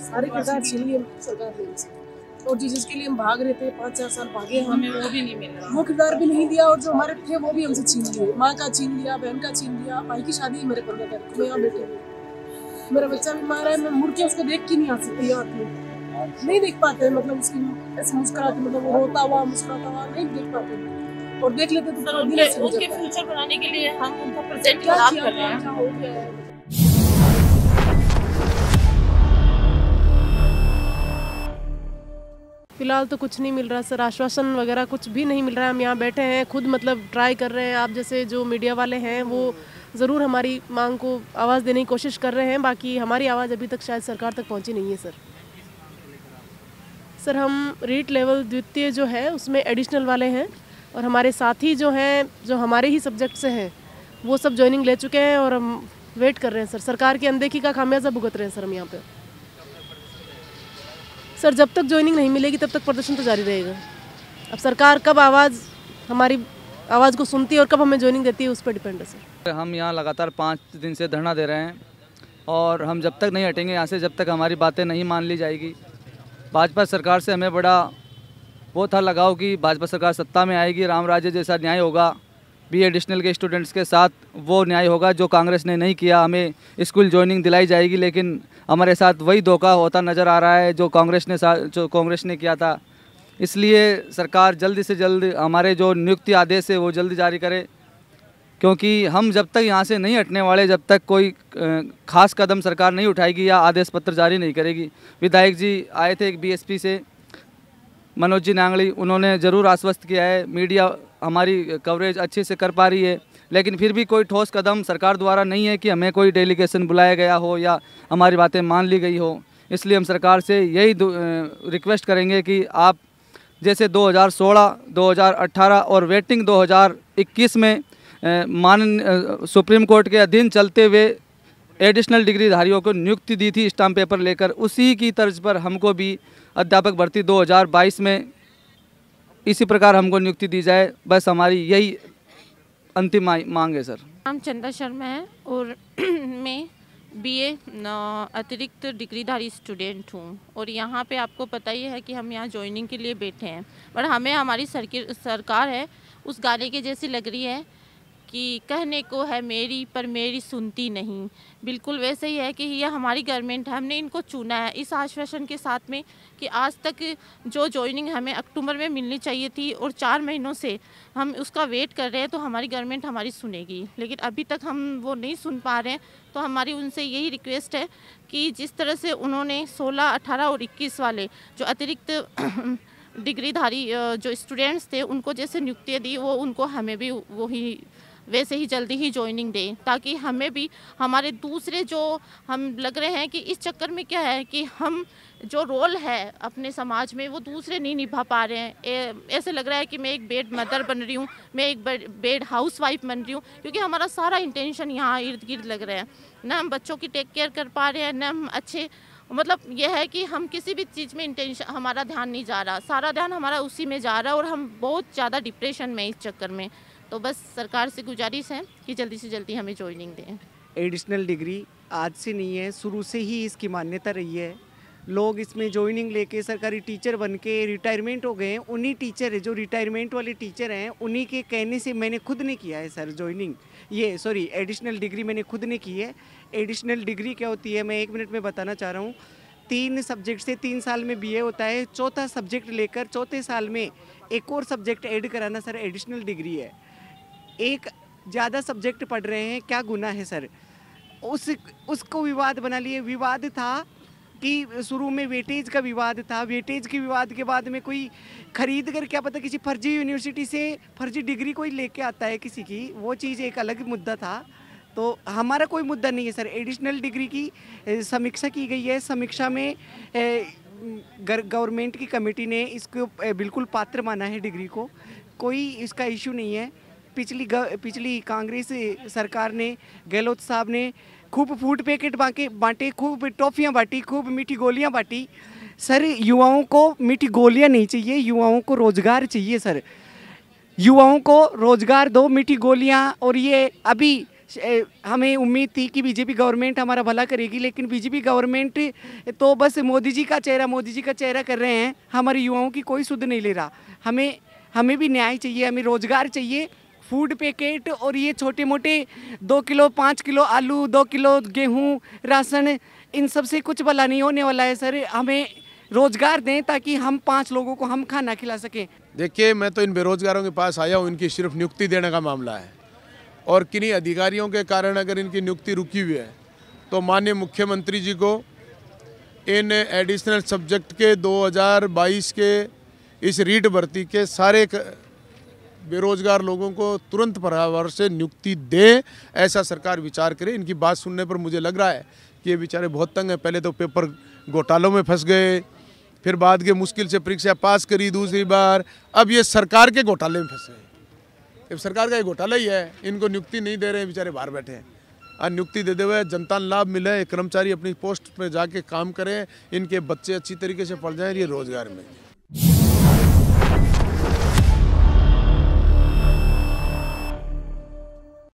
सारे किरदार छीन लिए सरकार ने हमसे। और जिसके लिए हम भाग रहे थे 5-4 साल भागे, हमें वो भी नहीं मिल रहा, वो किरदार भी नहीं दिया। और जो हमारे थे वो भी हमसे छीन लिए, माँ का छीन लिया, बहन का छीन लिया। भाई की शादी मेरे 15 तारीख को, मैं यहाँ बैठे हुए, मेरा बच्चा भी मारा है, मैं मुड़ के उसको देख के नहीं आ सकती, यहाँ नहीं देख पाते, मतलब उसकी ऐसे मुस्कुराते, मतलब वो रोता हुआ मुस्कुराता हुआ नहीं देख पाते, और देख लेते तो उनके फ्यूचर बनाने के लिए हम उनका प्रेजेंट खराब कर रहे हैं। फिलहाल तो कुछ नहीं मिल रहा सर, आश्वासन वगैरह कुछ भी नहीं मिल रहा है। हम यहाँ बैठे हैं, खुद मतलब ट्राई कर रहे हैं। आप जैसे जो मीडिया वाले हैं वो ज़रूर हमारी मांग को आवाज़ देने की कोशिश कर रहे हैं, बाकी हमारी आवाज़ अभी तक शायद सरकार तक पहुँची नहीं है सर। हम रीट लेवल द्वितीय जो है उसमें एडिशनल वाले हैं, और हमारे साथी जो हैं जो हमारे ही सब्जेक्ट से हैं वो सब ज्वाइनिंग ले चुके हैं, और हम वेट कर रहे हैं सर। सरकार की अनदेखी का खामियाजा भुगत रहे हैं सर हम यहाँ पे। सर जब तक ज्वाइनिंग नहीं मिलेगी तब तक प्रदर्शन तो जारी रहेगा। अब सरकार कब हमारी आवाज़ को सुनती है और कब हमें ज्वाइनिंग देती है उस पर डिपेंड है सर। हम यहाँ लगातार 5 दिन से धरना दे रहे हैं, और हम जब तक नहीं हटेंगे यहाँ से, जब तक हमारी बातें नहीं मान ली जाएगी। भाजपा सरकार से हमें बड़ा वो था लगाव कि भाजपा सरकार सत्ता में आएगी, राम राज्य जैसा न्याय होगा, बी एडिशनल के स्टूडेंट्स के साथ वो न्याय होगा जो कांग्रेस ने नहीं किया। हमें स्कूल ज्वाइनिंग दिलाई जाएगी, लेकिन हमारे साथ वही धोखा होता नज़र आ रहा है जो कांग्रेस ने किया था। इसलिए सरकार जल्दी से जल्द हमारे जो नियुक्ति आदेश है वो जल्दी जारी करे, क्योंकि हम जब तक यहाँ से नहीं हटने वाले, जब तक कोई खास कदम सरकार नहीं उठाएगी या आदेश पत्र जारी नहीं करेगी। विधायक जी आए थे एक बीएसपी से, मनोज जी नांगली, उन्होंने ज़रूर आश्वस्त किया है, मीडिया हमारी कवरेज अच्छे से कर पा रही है, लेकिन फिर भी कोई ठोस कदम सरकार द्वारा नहीं है कि हमें कोई डेलीगेशन बुलाया गया हो या हमारी बातें मान ली गई हो। इसलिए हम सरकार से यही रिक्वेस्ट करेंगे कि आप जैसे 2016, 2018 और वेटिंग 2021 में सुप्रीम कोर्ट के अधीन चलते हुए एडिशनल डिग्रीधारियों को नियुक्ति दी थी स्टाम्प पेपर लेकर, उसी की तर्ज पर हमको भी अध्यापक भर्ती 2022 में इसी प्रकार हमको नियुक्ति दी जाए। बस हमारी यही अंतिम मांग है सर। नाम चंदा शर्मा है और मैं बीए अतिरिक्त डिग्रीधारी स्टूडेंट हूँ, और यहाँ पे आपको पता ही है कि हम यहाँ ज्वाइनिंग के लिए बैठे हैं, पर हमें हमारी सरकार है उस गाने के जैसी लग रही है कि कहने को है मेरी पर मेरी सुनती नहीं। बिल्कुल वैसे ही है कि यह हमारी गवर्नमेंट है, हमने इनको चुना है इस आश्वासन के साथ में कि आज तक जो ज्वाइनिंग हमें अक्टूबर में मिलनी चाहिए थी और 4 महीनों से हम उसका वेट कर रहे हैं, तो हमारी गवर्नमेंट हमारी सुनेगी, लेकिन अभी तक हम वो नहीं सुन पा रहे हैं। तो हमारी उनसे यही रिक्वेस्ट है कि जिस तरह से उन्होंने 16, 18 और 21 वाले जो अतिरिक्त डिग्रीधारी जो स्टूडेंट्स थे उनको जैसे नियुक्तियाँ दी, वो उनको हमें भी वही वैसे ही जल्दी ही ज्वाइनिंग दें, ताकि हमें भी हमारे दूसरे जो हम लग रहे हैं कि इस चक्कर में क्या है कि हम जो रोल है अपने समाज में वो दूसरे नहीं निभा पा रहे हैं। ऐसे लग रहा है कि मैं एक बेड मदर बन रही हूँ, मैं एक बेड हाउस वाइफ बन रही हूँ, क्योंकि हमारा सारा इंटेंशन यहाँ इर्द गिर्द लग रहा है। ना हम बच्चों की टेक केयर कर पा रहे हैं, ना हम अच्छे, मतलब यह है कि हम किसी भी चीज़ में इंटेंशन हमारा ध्यान नहीं जा रहा, सारा ध्यान हमारा उसी में जा रहा है, और हम बहुत ज़्यादा डिप्रेशन में इस चक्कर में। तो बस सरकार से गुजारिश है कि जल्दी से जल्दी हमें ज्वाइनिंग दें। एडिशनल डिग्री आज से नहीं है, शुरू से ही इसकी मान्यता रही है। लोग इसमें ज्वाइनिंग लेके सरकारी टीचर बन के रिटायरमेंट हो गए हैं। उन्हीं टीचर है जो रिटायरमेंट वाले टीचर हैं, उन्हीं के कहने से मैंने खुद ने किया है सर ज्वाइनिंग, एडिशनल डिग्री मैंने खुद ने की है। एडिशनल डिग्री क्या होती है मैं 1 मिनट में बताना चाह रहा हूँ। 3 सब्जेक्ट से 3 साल में बीए होता है, चौथा सब्जेक्ट लेकर चौथे साल में एक और सब्जेक्ट ऐड कराना सर एडिशनल डिग्री है। एक ज़्यादा सब्जेक्ट पढ़ रहे हैं, क्या गुनाह है सर? उसको विवाद बना लिए। विवाद था कि शुरू में वेटेज का विवाद था, वेटेज के विवाद के बाद में कोई खरीद कर क्या पता किसी फर्जी यूनिवर्सिटी से फर्जी डिग्री कोई लेके आता है किसी की, वो चीज़ एक अलग मुद्दा था। तो हमारा कोई मुद्दा नहीं है सर। एडिशनल डिग्री की समीक्षा की गई है, समीक्षा में गवर्नमेंट की कमेटी ने इसको बिल्कुल पात्र माना है डिग्री को, कोई इसका इशू नहीं है। पिछली कांग्रेस सरकार ने, गहलोत साहब ने खूब फूड पैकेट बांटे, खूब टॉफ़ियाँ बांटी, खूब मीठी गोलियाँ बांटी। सर युवाओं को मीठी गोलियाँ नहीं चाहिए, युवाओं को रोज़गार चाहिए सर। युवाओं को रोज़गार दो, मीठी गोलियाँ और ये अभी हमें उम्मीद थी कि बीजेपी गवर्नमेंट हमारा भला करेगी, लेकिन बीजेपी गवर्नमेंट तो बस मोदी जी का चेहरा कर रहे हैं। हमारे युवाओं की कोई सुध नहीं ले रहा। हमें भी न्याय चाहिए, हमें रोजगार चाहिए। फूड पैकेट और ये छोटे मोटे 2 किलो 5 किलो आलू, 2 किलो गेहूं, राशन, इन सब से कुछ भला नहीं होने वाला है सर। हमें रोजगार दें ताकि हम 5 लोगों को हम खाना खिला सकें। देखिए, मैं तो इन बेरोजगारों के पास आया हूँ, इनकी सिर्फ नियुक्ति देने का मामला है और किन्हीं अधिकारियों के कारण अगर इनकी नियुक्ति रुकी हुई है तो माननीय मुख्यमंत्री जी को इन एडिशनल सब्जेक्ट के 2022 के इस रीट भर्ती के सारे बेरोजगार लोगों को तुरंत प्रभाव से नियुक्ति दे, ऐसा सरकार विचार करे। इनकी बात सुनने पर मुझे लग रहा है कि ये बेचारे बहुत तंग हैं। पहले तो पेपर घोटालों में फंस गए, फिर बाद के मुश्किल से परीक्षा पास करी दूसरी बार, अब ये सरकार के घोटाले में फंस गए। अब सरकार का ये घोटाला ही है, इनको नियुक्ति नहीं दे रहे हैं, बेचारे बाहर बैठे हैं। और नियुक्ति दे हुए जनता लाभ मिले, कर्मचारी अपनी पोस्ट पे जाके काम करें, इनके बच्चे अच्छी तरीके से पढ़ जाएं, ये रोजगार में।